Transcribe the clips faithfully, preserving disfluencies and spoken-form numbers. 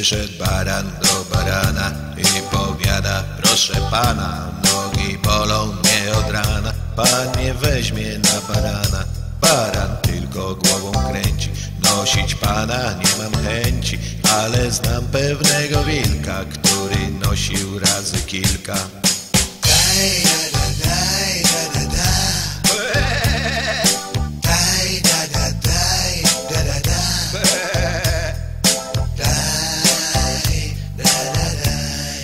Przyszedł baran do barana i powiada: proszę pana, nogi bolą mnie od rana. Pan nie weźmie na barana. Baran tylko głową kręci. Nosić pana nie mam chęci, ale znam pewnego wilka, który nosił razy kilka. Daj, da, da, daj, da, da, da. Daj, da, da, daj, da, da, da. Daj, da, da, daj.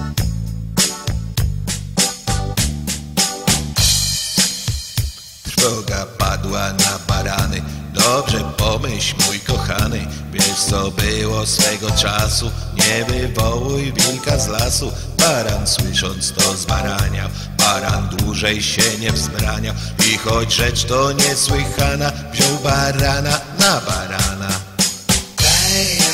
Trwoga padła na barany. Dobrze pomyśl, mój kochany, wiesz co było swego czasu. Nie wywołuj wilka z lasu. Baran słysząc to zbaraniał. Baran dłużej się nie wzbraniał. I choć rzecz to niesłychana, wziął barana na barana. Daj,